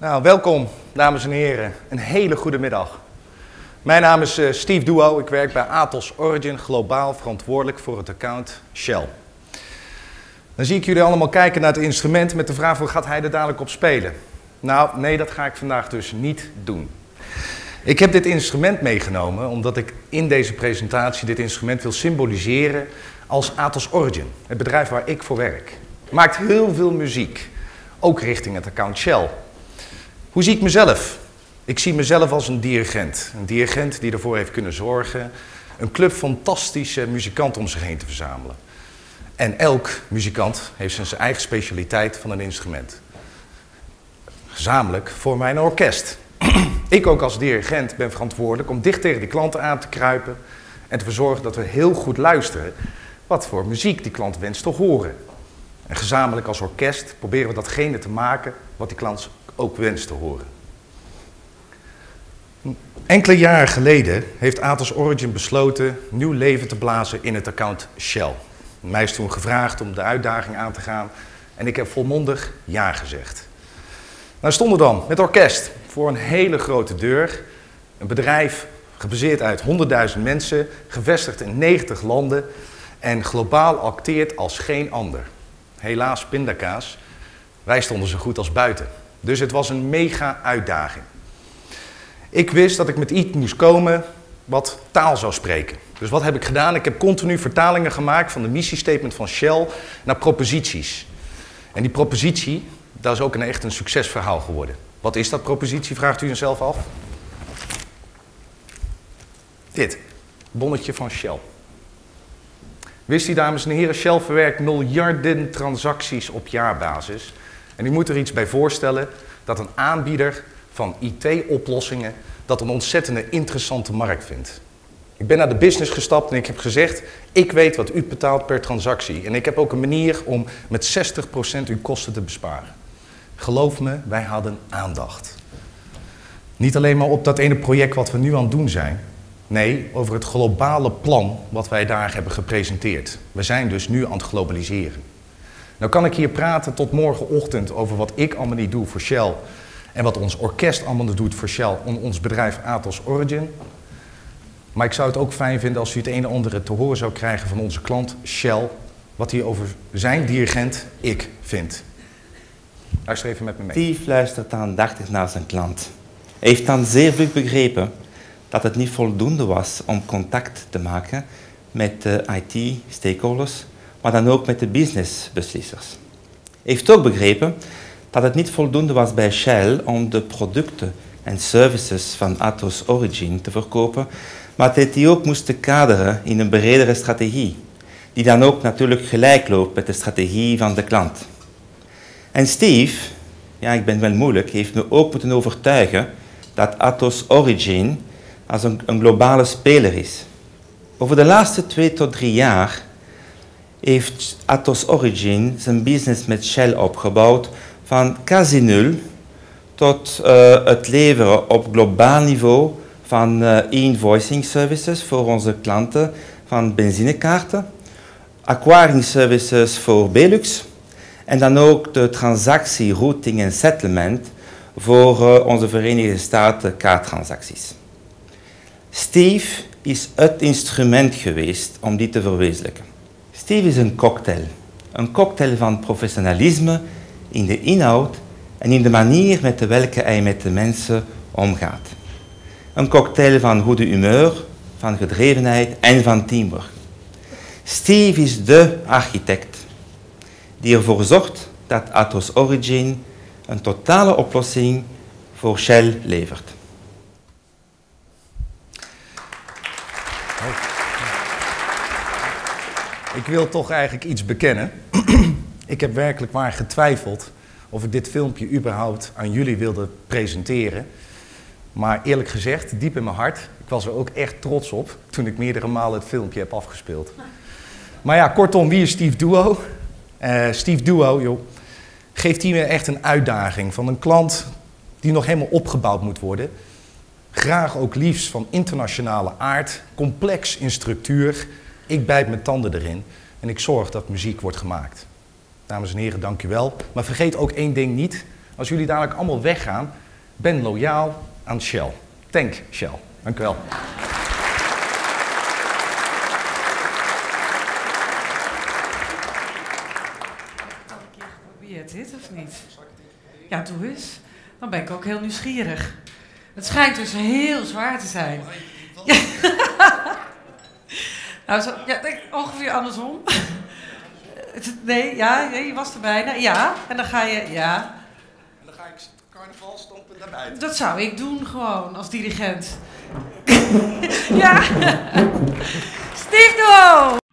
Nou, welkom, dames en heren. Een hele goede middag. Mijn naam is Steve Duo. Ik werk bij Atos Origin, globaal verantwoordelijk voor het account Shell. Dan zie ik jullie allemaal kijken naar het instrument met de vraag: hoe gaat hij er dadelijk op spelen? Nou, nee, dat ga ik vandaag dus niet doen. Ik heb dit instrument meegenomen omdat ik in deze presentatie dit instrument wil symboliseren als Atos Origin, het bedrijf waar ik voor werk. Maakt heel veel muziek, ook richting het account Shell. Hoe zie ik mezelf? Ik zie mezelf als een dirigent. Een dirigent die ervoor heeft kunnen zorgen een club fantastische muzikanten om zich heen te verzamelen. En elk muzikant heeft zijn eigen specialiteit van een instrument. Gezamenlijk vormen wij een orkest. Ik ook als dirigent ben verantwoordelijk om dicht tegen die klanten aan te kruipen en te verzorgen dat we heel goed luisteren wat voor muziek die klant wenst te horen. En gezamenlijk als orkest proberen we datgene te maken wat die klant ook wenst te horen. Enkele jaren geleden heeft Atos Origin besloten nieuw leven te blazen in het account Shell. Mij is toen gevraagd om de uitdaging aan te gaan en ik heb volmondig ja gezegd. Nou stonden we dan met orkest voor een hele grote deur. Een bedrijf gebaseerd uit 100.000 mensen, gevestigd in 90 landen en globaal acteert als geen ander. Helaas pindakaas, wij stonden zo goed als buiten. Dus het was een mega uitdaging. Ik wist dat ik met iets moest komen wat taal zou spreken. Dus wat heb ik gedaan? Ik heb continu vertalingen gemaakt van de missiestatement van Shell naar proposities. En die propositie, dat is ook echt een succesverhaal geworden. Wat is dat propositie, vraagt u jezelf af? Dit, bonnetje van Shell. Wist u, dames en heren, Shell verwerkt miljarden transacties op jaarbasis. En u moet er iets bij voorstellen dat een aanbieder van IT-oplossingen dat een ontzettende interessante markt vindt. Ik ben naar de business gestapt en ik heb gezegd: ik weet wat u betaalt per transactie. En ik heb ook een manier om met 60% uw kosten te besparen. Geloof me, wij hadden aandacht. Niet alleen maar op dat ene project wat we nu aan het doen zijn. Nee, over het globale plan wat wij daar hebben gepresenteerd. We zijn dus nu aan het globaliseren. Nou kan ik hier praten tot morgenochtend over wat ik allemaal niet doe voor Shell en wat ons orkest allemaal doet voor Shell en ons bedrijf Atos Origin. Maar ik zou het ook fijn vinden als u het een en ander te horen zou krijgen van onze klant Shell, wat hij over zijn dirigent ik vindt. Luister even met me mee. Steve luistert aandachtig naar zijn klant. Hij heeft dan zeer vlug begrepen dat het niet voldoende was om contact te maken met de IT-stakeholders, maar dan ook met de businessbeslissers. Hij heeft ook begrepen dat het niet voldoende was bij Shell om de producten en services van Atos Origin te verkopen, maar dat die ook moesten kaderen in een bredere strategie, die dan ook natuurlijk gelijk loopt met de strategie van de klant. En Steve, ja, ik ben wel moeilijk, heeft me ook moeten overtuigen dat Atos Origin als een globale speler is. Over de laatste 2 tot 3 jaar heeft Atos Origin zijn business met Shell opgebouwd van quasi nul tot het leveren op globaal niveau van e-invoicing services voor onze klanten van benzinekaarten, acquiring services voor Belux en dan ook de transactie, routing en settlement voor onze Verenigde Staten kaarttransacties. Steve is het instrument geweest om dit te verwezenlijken. Steve is een cocktail van professionalisme in de inhoud en in de manier met welke hij met de mensen omgaat. Een cocktail van goede humeur, van gedrevenheid en van teamwork. Steve is de architect die ervoor zorgt dat Atos Origin een totale oplossing voor Shell levert. Ik wil toch eigenlijk iets bekennen. Ik heb werkelijk waar getwijfeld of ik dit filmpje überhaupt aan jullie wilde presenteren. Maar eerlijk gezegd, diep in mijn hart, ik was er ook echt trots op toen ik meerdere malen het filmpje heb afgespeeld. Maar ja, kortom, wie is Steve Duo? Steve Duo, joh, geeft hier echt een uitdaging van een klant die nog helemaal opgebouwd moet worden. Graag ook liefst van internationale aard, complex in structuur. Ik bijt mijn tanden erin en ik zorg dat muziek wordt gemaakt. Dames en heren, dank u wel. Maar vergeet ook één ding niet. Als jullie dadelijk allemaal weggaan, ben loyaal aan Shell. Tank Shell. Dank u wel. Probeer dit of niet? Ja, doe eens. Dan ben ik ook heel nieuwsgierig. Het schijnt dus heel zwaar te zijn. Ja. Nou, zo, ja, ongeveer andersom. Nee, ja, je was er bijna. Ja, en dan ga je, ja. En dan ga ik carnaval stompen naar buiten. Dat zou ik doen gewoon, als dirigent. Ja. Steve Doe!